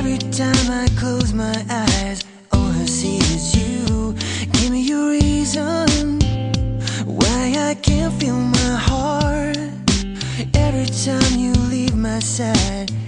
Every time I close my eyes, all I see is you. Give me your reason why I can't feel my heart. Every time you leave my side,